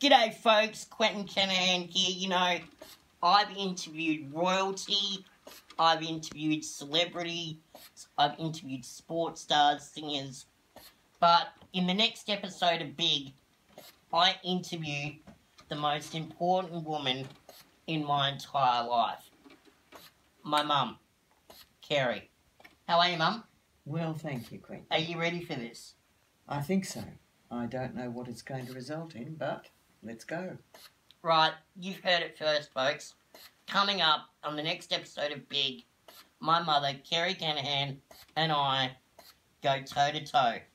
G'day folks, Quentin Canahan here. You know, I've interviewed royalty, I've interviewed celebrity, I've interviewed sports stars, singers, but in the next episode of Big, I interview the most important woman in my entire life. My mum, Kerry. How are you, Mum? Well, thank you, Quentin. Are you ready for this? I think so. I don't know what it's going to result in, but let's go. Right, you've heard it first, folks. Coming up on the next episode of Big, my mother, Kerry Canahan, and I go toe-to-toe